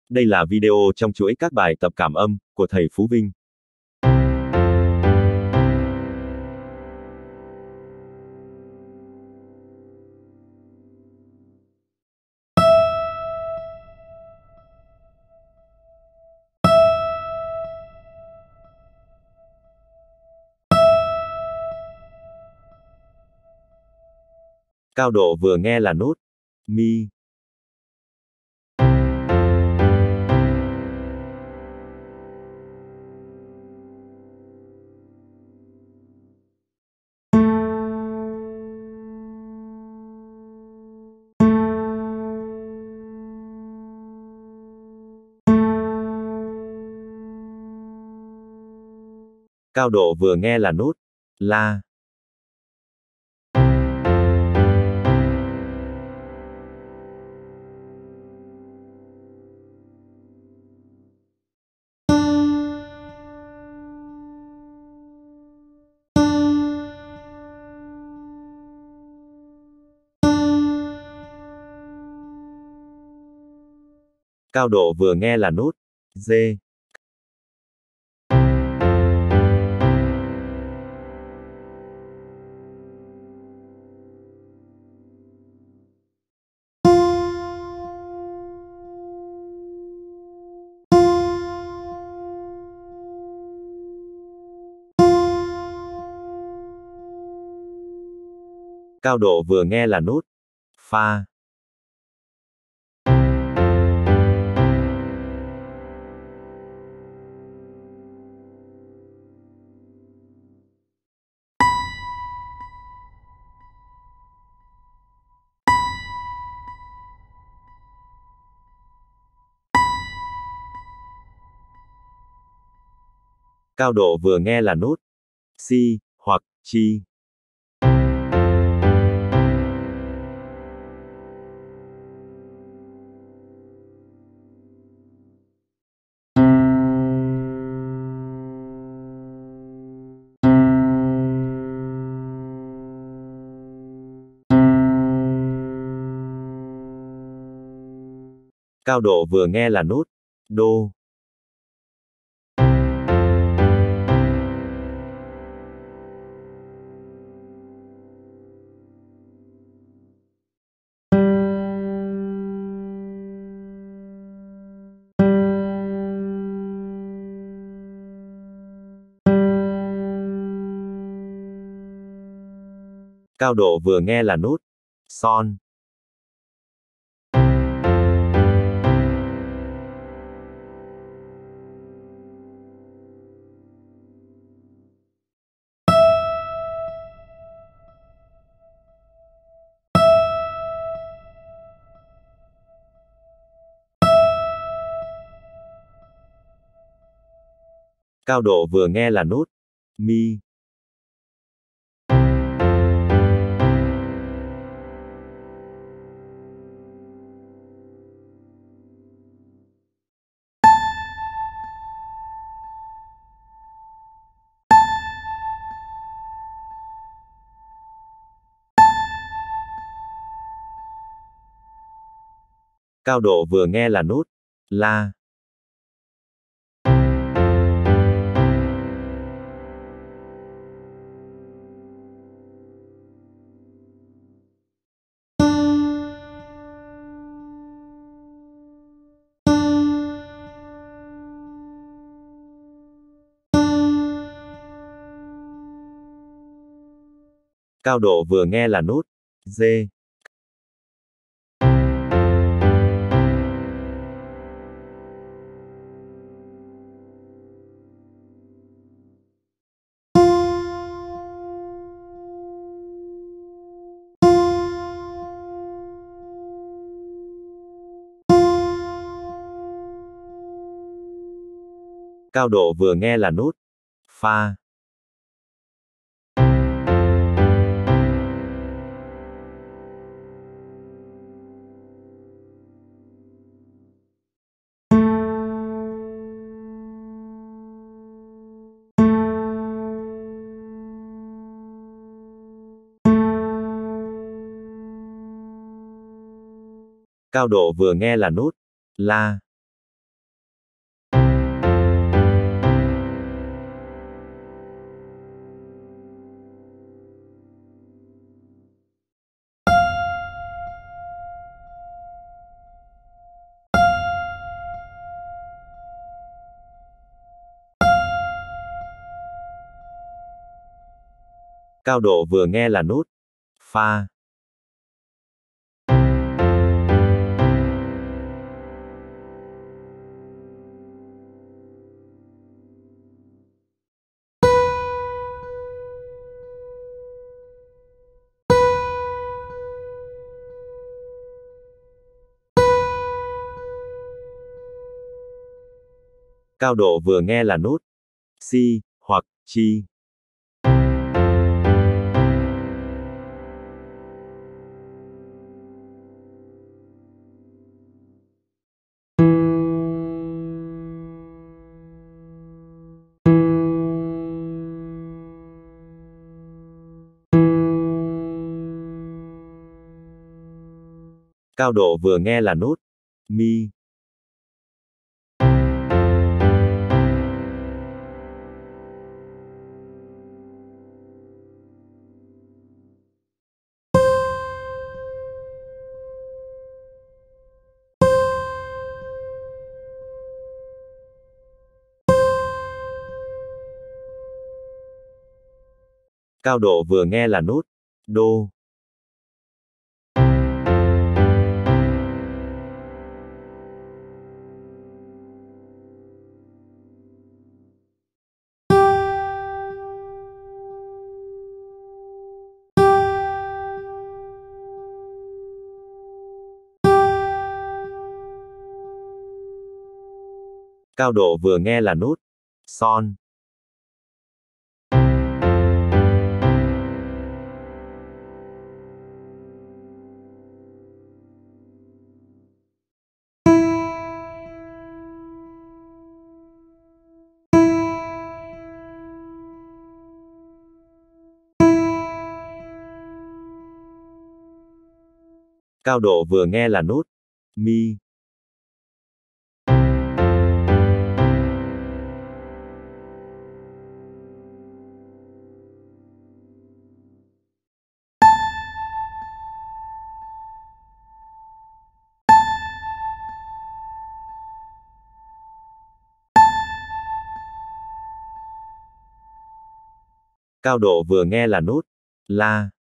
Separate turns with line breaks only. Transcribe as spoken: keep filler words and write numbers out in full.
Đây là video trong chuỗi các bài tập cảm âm của thầy Phú Vinh. Cao độ vừa nghe là nốt mi. Cao độ vừa nghe là nốt la. Cao độ vừa nghe là nốt D. Cao độ vừa nghe là nốt Fa. Cao độ vừa nghe là nốt Si hoặc Chi. Cao độ vừa nghe là nốt Đô. Cao độ vừa nghe là nốt Son. Cao độ vừa nghe là nốt Mi. Cao độ vừa nghe là nốt La. Cao độ vừa nghe là nốt D. Cao độ vừa nghe là nốt Fa. Cao độ vừa nghe là nốt La. Cao độ vừa nghe là nút. Pha. Cao độ vừa nghe là nút. Si, hoặc, chi. Cao độ vừa nghe là nút. Mi. Cao độ vừa nghe là nút. Đô. Cao độ vừa nghe là nút. Son. Cao độ vừa nghe là nút. Mi. Cao độ vừa nghe là nút. La.